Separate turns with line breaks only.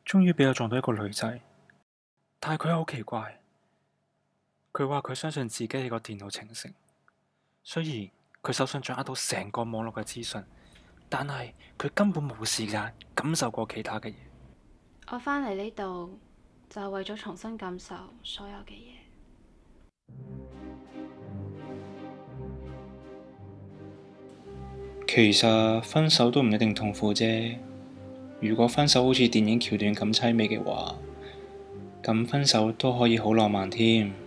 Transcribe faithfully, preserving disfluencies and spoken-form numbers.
終於俾我撞到一個女仔，但係佢好奇怪，佢話佢相信自己係個電腦程式，雖然佢手上掌握到成個網絡嘅資訊，但係佢根本冇時間感受過其他嘅嘢。
我返嚟呢度就係為咗重新感受所有嘅嘢。
其實分手都唔一定痛苦啫。如果分手好似電影橋段咁凄美嘅話，咁分手都可以好浪漫添。